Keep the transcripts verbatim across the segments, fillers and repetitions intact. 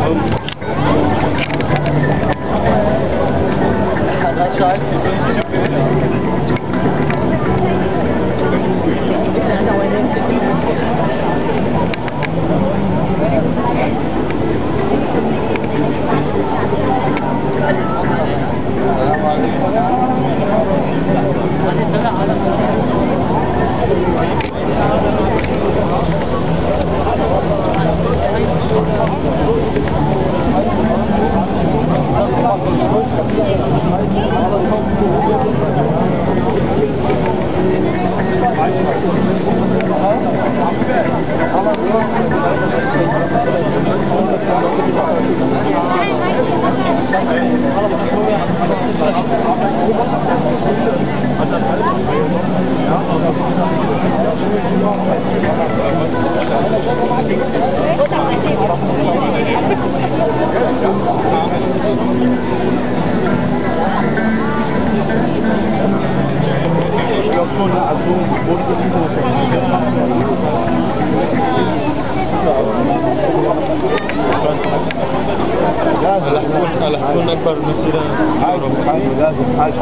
هتكون اكبر مسيره لازم حاجه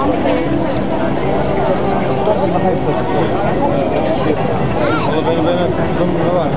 والله بيني وبينك ضمن الواحد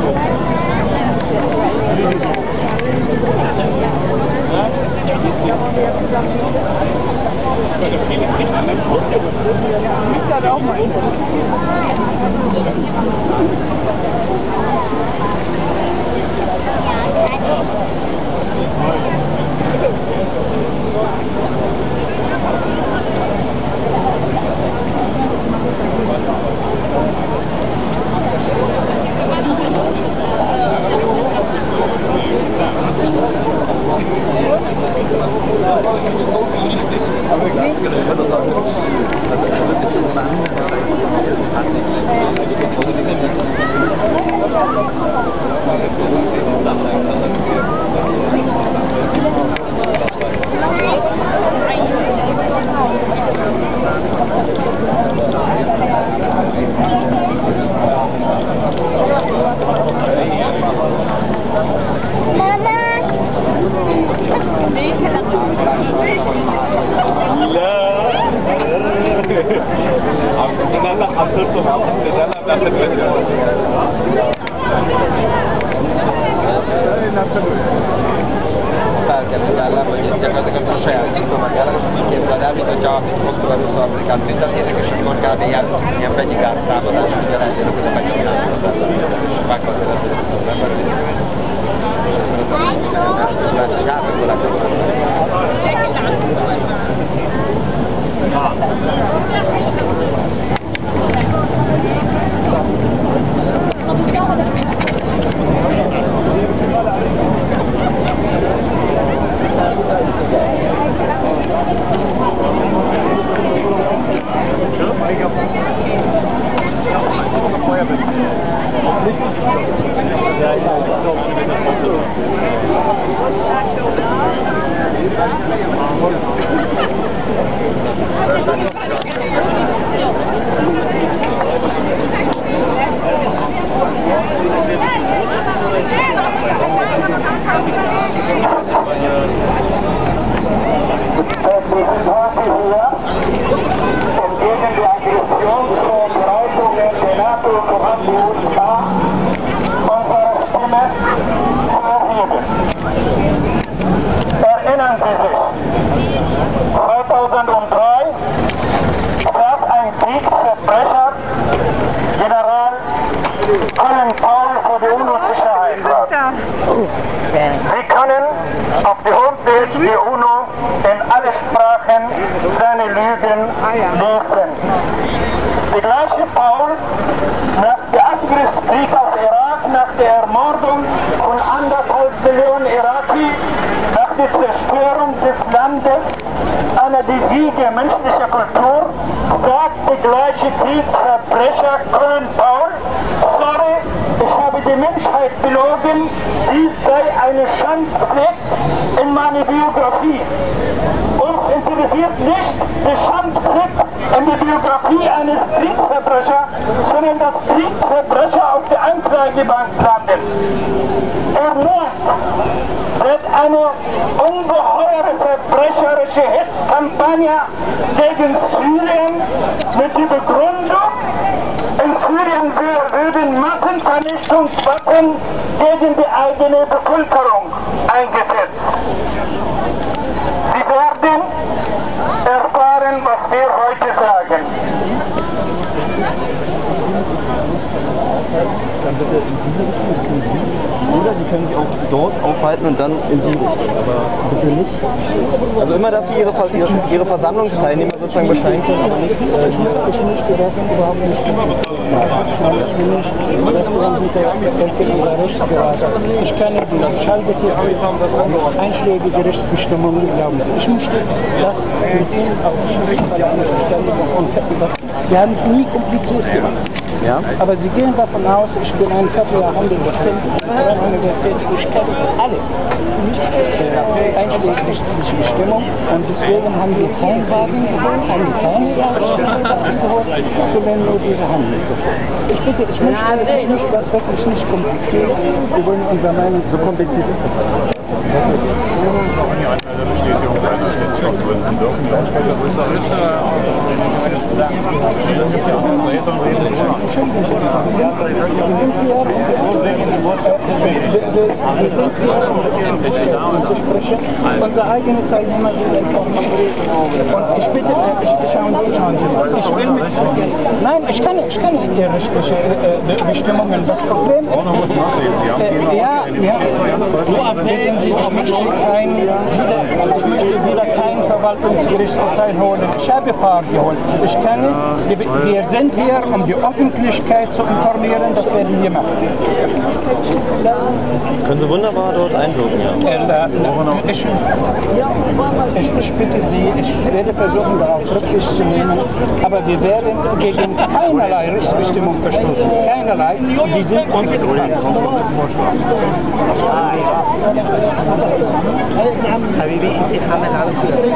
Erinnern Sie sich, zweitausenddrei saß ein Kriegsverbrecher, General Colin Powell, vor der UNO-Sicherheitsrat. Sie können auf die Homepage der UNO in alle Sprachen seine Lügen lesen. Der gleiche Paul, nach dem Angriffskrieg auf Irak, nach der Ermordung von anderthalb Millionen Iraki, nach der Zerstörung des Landes, einer der Wiege menschlicher Kultur, sagt der gleiche Kriegsverbrecher Colin Powell, sorry, ich habe die Menschheit belogen, dies sei eine Schandfleck in meiner Biografie. Uns interessiert nicht der Schandfleck in der Biografie eines Kriegsverbrechers, sondern dass Kriegsverbrecher auf der Anklagebank landen. Erneut wird eine ungeheure verbrecherische Hetzkampagne gegen Syrien mit der Begründung, in Syrien würden Massenvernichtungswaffen gegen die eigene Bevölkerung eingesetzt. Sie werden erfahren, was wir heute sagen. Dann bitte in diese Richtung gehen. Oder Sie können sich auch dort aufhalten und dann in die Richtung. Aber bitte nicht. Also immer, dass Sie Ihre, Ihre, Ihre Versammlungsteilnehmer sozusagen beschreiben können, aber nicht. Äh, ich, ich möchte das überhaupt nicht. Ich will nicht Restaurantanbieter über Rechtsberater. Ich kann die Schallgesetze, einschlägige Rechtsbestimmungen glauben. Ich möchte das mit Ihnen auf jeden Fall stellen. Und wir haben es nie kompliziert gemacht. Ja? Aber Sie gehen davon aus, ich bin ein Vierteljahrhundert Dozent an der Universität, ich kenne alle äh, einschlägige Bestimmung und deswegen haben wir keinen Wagen geholt, haben wir keine Wagen geholt, sondern nur diese Handmikrofone. Ich bitte, ich möchte, ich möchte das wirklich nicht kompliziert, wir wollen unserer Meinung, so kompliziert ist das. Bestätigung einer Schnittstoffgründen dürfen die Aussprecher unsere eigenen Teilnehmer sind informiert. Und ich bitte, ich schauen Sie, schauen Sie mal. Ich will mit, nein, ich kann, ich kann nicht die rechtlichen äh, Bestimmungen. Das Problem ist, äh, ja, ja, wissen Sie, ich möchte kein, wieder, ich möchte wieder kein Verwaltungsgerichtsurteil holen. Ich habe ein paar geholt. Ich kann, wir sind hier, um die Öffentlichkeit zu informieren, das werden wir machen. Können Sie wunderbar dort einwirken, ja. Äh, ich, ich, ich bitte Sie, ich werde versuchen, darauf Rücksicht zu nehmen, aber wir werden gegen keinerlei Rechtsbestimmung verstoßen. Keinerlei, die sind uns bekannt. حبيبي انت حامل على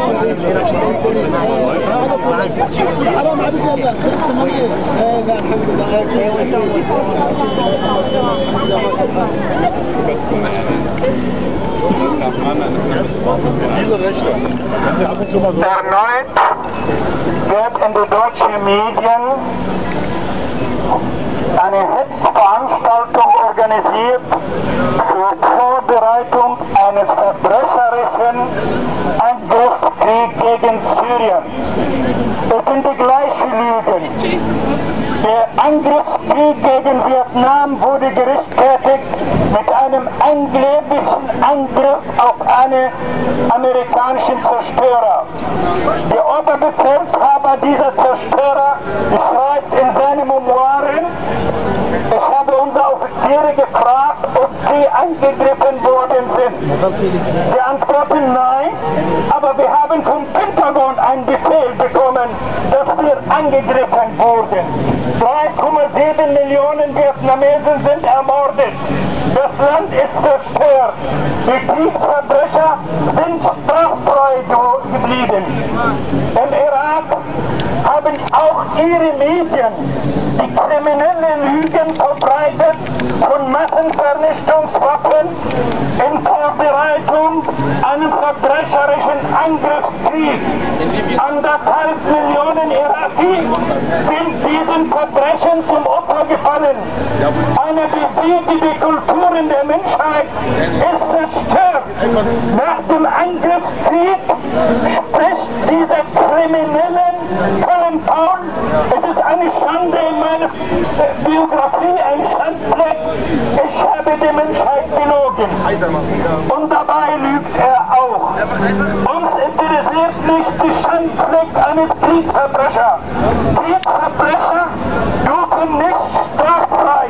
حرام عليك والله لا الحمد لله. Erneut wird in den deutschen Medien eine Hetzveranstaltung organisiert zur Vorbereitung eines verbrecherischen Angriffskriegs gegen Syrien. Es sind die gleichen Lügen. Der Angriffskrieg gegen Vietnam wurde gerechtfertigt mit einem angeblichen Angriff auf einen amerikanischen Zerstörer. Der Oberbefehlshaber dieser Zerstörer schreibt in seinen Memoiren, ich habe unsere Offiziere gefragt, ob sie angegriffen worden sind. Sie antworten nein, aber wir haben vom Pentagon einen Befehl bekommen, dass wir angegriffen wurden. drei Komma sieben Millionen Vietnamesen sind ermordet. Das Land ist zerstört. Die Kriegsverbrecher sind straffrei geblieben. Im Irak haben auch ihre Medien die kriminellen Lügen verbreitet von Massenvernichtungswaffen in Vorbereitung einen verbrecherischen Angriffskrieg. Anderthalb Millionen Iraki sind diesen Verbrechen zum Opfer gefallen. Eine bewegte Kulturen der Menschheit ist zerstört. Nach dem Angriffskrieg spricht dieser kriminellen Colin Powell, es ist eine Schande in meiner Biografie, ein Schandfleck, ich habe die Menschheit belogen. Und dabei lügt er auch. Uns interessiert nicht die Schandfleck eines Kriegsverbrechers. Kriegsverbrecher dürfen nicht straffrei.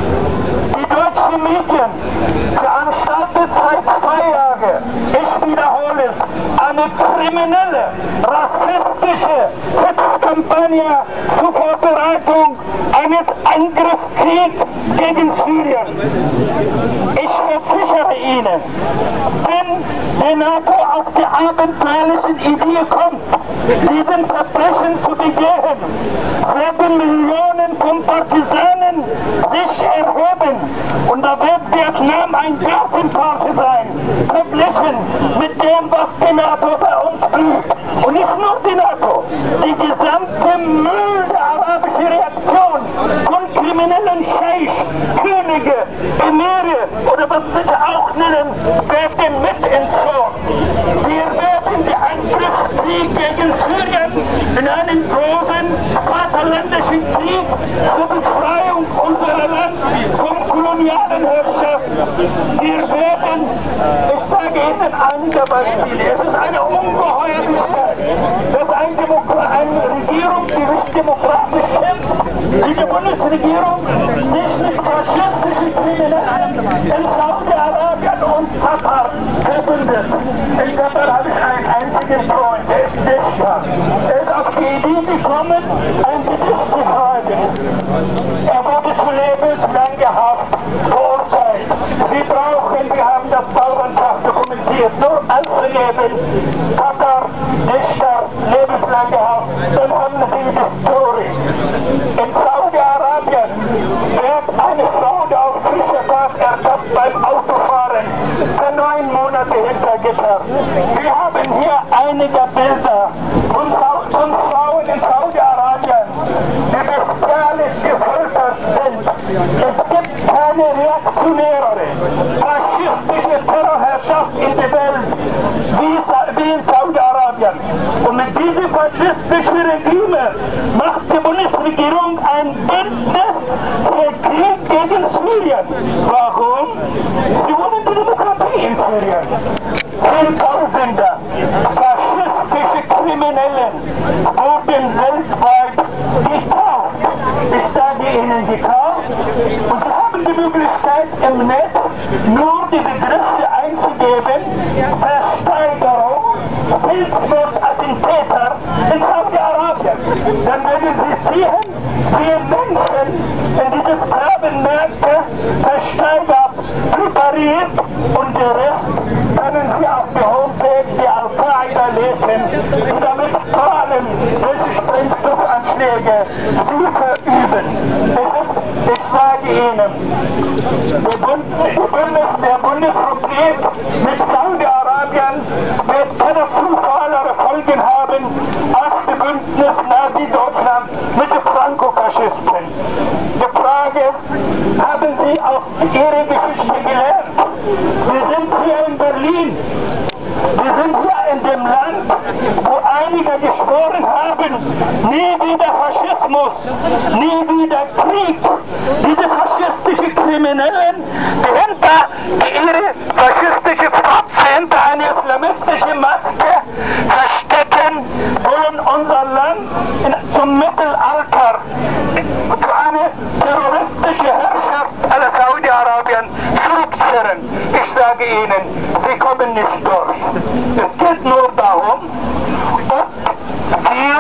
Die deutschen Medien veranstaltet seit zwei Jahren, ich wiederhole es, eine kriminelle, rassistische Hetzkampagne zur Vorbereitung eines Angriffskriegs gegen Syrien. Ich versichere versichere Ihnen, wenn die NATO auf die abenteuerlichen Idee kommt, diesen Verbrechen zu begehen, werden Millionen von Partisanen sich erheben und da wird Vietnam ein Gartenpark sein, verglichen mit dem, was die NATO bei uns tut. Und nicht nur die NATO, die gesamte Müll der arabischen Reaktion von kriminellen Scheich, Könige, Emire oder was sie auch nennen, werden mit entzogen. Wir werden die Angriffskrieg gegen Syrien in einen großen vaterländischen Krieg zur Befreiung unserer Land vom kolonialen Herrschaft. Wir werden, ich sage Ihnen einige Beispiele, es ist eine Ungeheuerlichkeit, dass ein Demokrat, eine Regierung, die sich demokratisch kämpft, wie die Bundesregierung, sich mit faschistischen Kriminellen in Saudi-Arabien und Katar verbündet. In Katar habe ich einen einzigen Freund, der ist Dichter. Er ist auf die Idee gekommen, ein Gedicht zu schreiben. Er wurde zu lebenslang gehabt, verurteilt. Sie brauchen, wir haben das Bauerntag dokumentiert, nur anzugeben, Katar, Dichter, lebenslang gehabt, dann haben Sie die Story. In Saudi-Arabien wird eine Frau, die auf frischer Tat ertappt beim Autofahren, für neun Monate hinter Gitter. Wir haben hier einige Bilder von, von Frauen in Saudi-Arabien, die bestialisch gefoltert sind. Es gibt keine reaktionäre, faschistische Terrorherrschaft in der Welt wie, wie in Saudi-Arabien. Und mit diesem faschistischen Regime macht die Bundesregierung ein Bündnis für Krieg gegen Syrien. Warum? Sie wollen die Demokratie in Syrien. Zehntausende faschistische Kriminellen wurden weltweit gekauft. Ich sage Ihnen gekauft. Und Sie haben die Möglichkeit im Netz nur die Begriffe einzugeben. Versteigerung, Selbstmordattentäter in Saudi-Arabien. Dann werden Sie sehen, wie Menschen in diese Sklavenmärkte versteigert, präpariert und der Rest können Sie auf der Homepage der Al-Qaida lesen, die damit prahlen, welche Sprengstoffanschläge sie verüben. Es ist, ich sage Ihnen, der, Bund, der, Bundes, der Bundesrepublik mit Saudi-Arabien wird katastrophalere Folgen haben als das Bündnis Nazi-Deutschland mit den Franco-Faschisten. Die Frage, haben Sie aus Ihrer Geschichte gelernt? Wir sind hier in Berlin. Wir sind hier in dem Land, wo einige geschworen haben, nie wieder Faschismus, nie wieder Krieg. Diese faschistischen Kriminellen, die hinter die ihre faschistische Fratze hinter eine islamistische Maske verstecken, wollen unser Land in, zum Mittelalter zu einer terroristischen Herrschaft aller Saudi-Arabien zurückkehren. Ich sage Ihnen, sie kommen nicht durch. Es geht nur darum, ob wir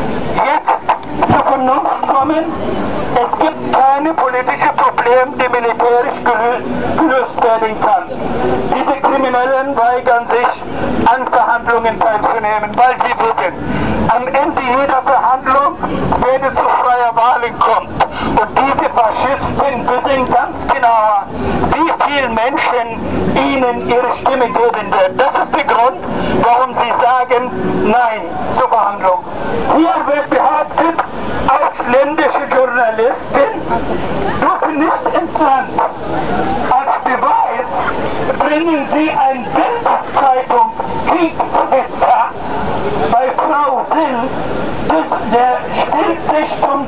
jetzt zur Vernunft kommen. Es gibt keine politische Probleme, die militärisch gelöst werden kann. Diese Kriminellen weigern sich, an Verhandlungen teilzunehmen, weil sie wissen, am Ende jeder Verhandlung wird es zu freier Wahlen kommt. Und diese Faschisten wissen ganz genau, wie viele Menschen ihnen ihre Stimme geben wird. Das ist der Grund, warum sie sagen, nein zur Verhandlung. Hier wird behauptet, ausländische Journalisten dürfen nicht ins Land. Als Beweis bringen sie eine Bildzeitung Kriegswitzer bei Frau Will, der stellt sich zum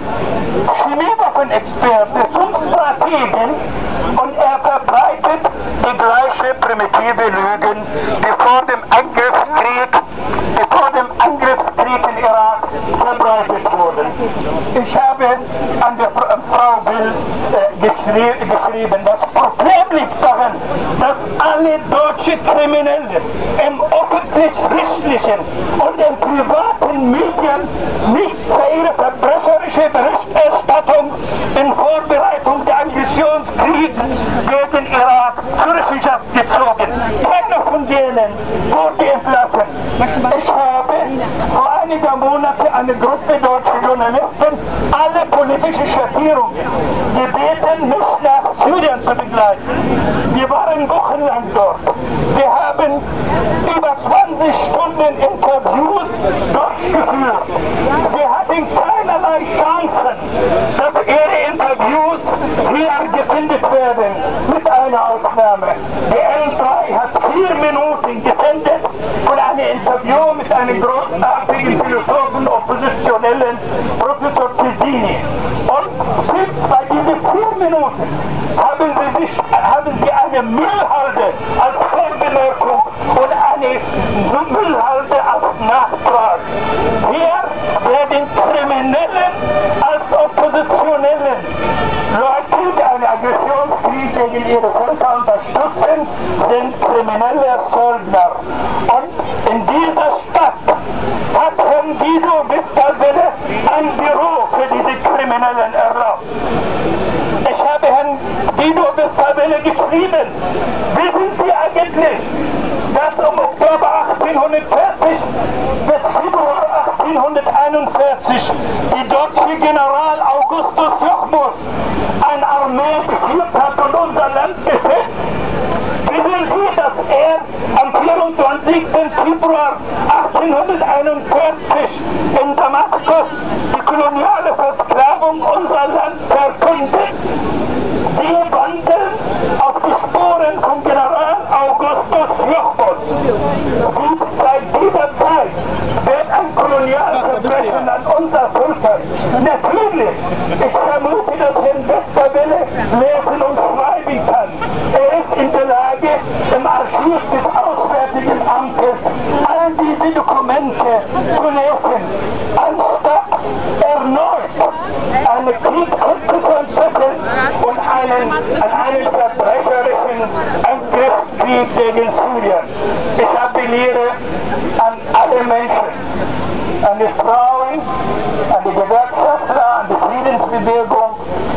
Chemiewaffenexperte, zum Strategen und er verbreitet die gleiche primitive Lügen, die vor dem Angriffskrieg, die vor dem Angriffskrieg in Irak verbreitet wurden. Ich habe an der Frau Will äh, geschrie geschrieben, das Problem liegt darin, dass alle deutsche Kriminelle im Offen öffentlich-rechtlichen und den privaten Medien nicht für ihre verbrecherische Berichterstattung in Vorbereitung der Aggressionskrieg gegen Irak zur Rechenschaft gezogen. Keiner von denen wurde entlassen. Ich habe vor einigen Monaten eine Gruppe deutscher Journalisten, alle politischen Schattierungen, gebeten, mich nach Syrien zu begleiten. Wir waren wochenlang dort. Wir haben über zwanzig Stunden Interviews durchgeführt. Wir hatten keinerlei Chancen, dass ihre Interviews hier gesendet werden, mit einer Ausnahme. Die L drei hat vier Minuten gesendet von einem Interview mit einem großartigen Philosophen, Oppositionellen, Professor Tesini. Und bei diesen vier Minuten haben sie, sich, haben sie eine Müllhalde als Vorbemerkung und eine Müllhalde als Nachtrag. Hier werden Kriminellen als Oppositionellen Leute, die einen Aggressionskrieg gegen ihre Völker unterstützen, sind kriminelle Söldner. Und in dieser Stadt hat Herrn Guido Westerwelle ein Büro für diese Kriminellen erlaubt. Ich habe Herrn Guido Westerwelle geschrieben, wissen Sie eigentlich, dass um Oktober achtzehnhundertvierzig bis Februar achtzehnhunderteinundvierzig die deutsche General Augustus Jochmus eine Armee geführt hat und unser Land besetzt? Wissen Sie, dass er am vierundzwanzigsten Februar achtzehnhunderteinundvierzig in Damaskus die koloniale Versklavung unser Land verkündet? Wir wandeln auf die Spuren von General Augustus Jochmus. Und seit dieser Zeit wird ein Kolonialverbrechen an unser Völker. Natürlich, ich vermute, dass Herr Westerwelle lesen und schreiben kann. Er ist in der Lage, im Archiv des Auswärtigen Amtes all diese Dokumente zu lesen, anstatt erneut eine Kriegshütte zu entschlüsseln und einen, an einen verbrecherischen Angriffskrieg gegen Syrien. Ich appelliere an alle Menschen, an die Frauen, an die Gewerkschaftler, an die Friedensbewegung,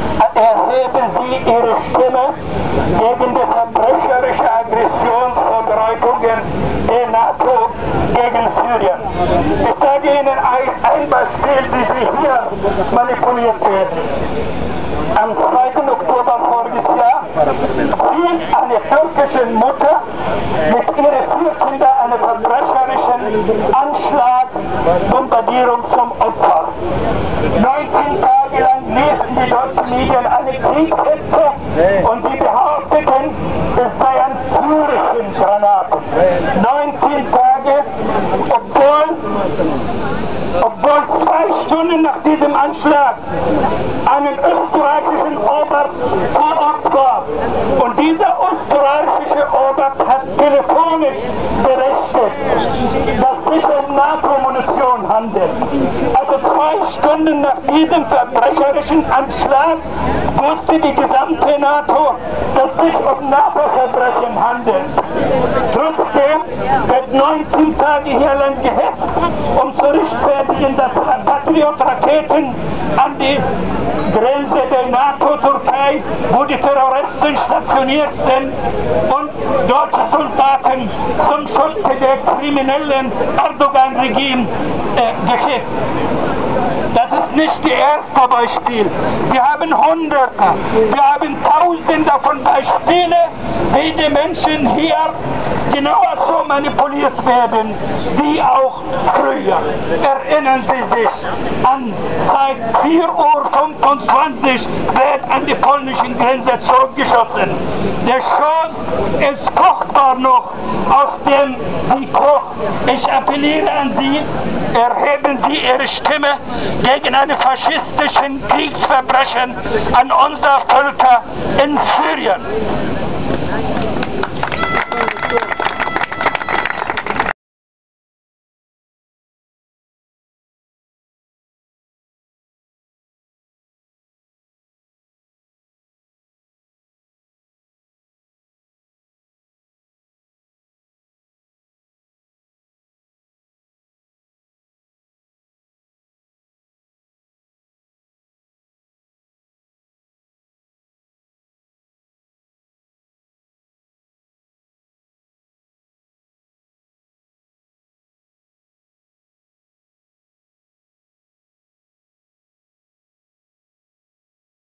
erheben Sie Ihre Stimme gegen die verbrecherische Aggressionsvorbereitungen der NATO gegen Syrien. Ich sage Ihnen ein, ein Beispiel, wie Sie hier manipuliert werden. Am zweiten Oktober voriges Jahr fiel eine türkische Mutter mit ihren vier Kindern einen verbrecherischen Anschlag, Bombardierung zum Opfer. neunzehn Tage lang liefen die deutschen Medien eine Kriegshetze und sie behaupteten, es seien syrischen Granaten. neunzehn Tage, obwohl Obwohl zwei Stunden nach diesem Anschlag einen österreichischen Oberst vor Ort war. Und dieser österreichische Oberst hat telefonisch berichtet, dass sich um NATO-Munition handelt. Also zwei Stunden nach diesem verbrecherischen Anschlag wusste die gesamte NATO, dass sich um NATO-Verbrechen handelt. Trotzdem wird neunzehn Tage hier lang gehetzt, um zu rechtfertigen, dass Patriot-Raketen an die Grenze der NATO-Türkei, wo die Terroristen stationiert sind, und deutsche Soldaten zum Schutze der kriminellen Erdogan-Regime äh, geschickt. Das ist nicht das erste Beispiel. Wir haben Hunderte, wir haben Tausende von Beispielen, wie die Menschen hier genauer so manipuliert werden, wie auch früher. Erinnern Sie sich an, seit vier Uhr fünfundzwanzig wird an die polnische Grenze zurückgeschossen. Der Schuss ist fruchtbar noch, aus dem sie kocht. Ich appelliere an Sie, erheben Sie Ihre Stimme gegen eine faschistischen Kriegsverbrechen an unser Völker in Syrien.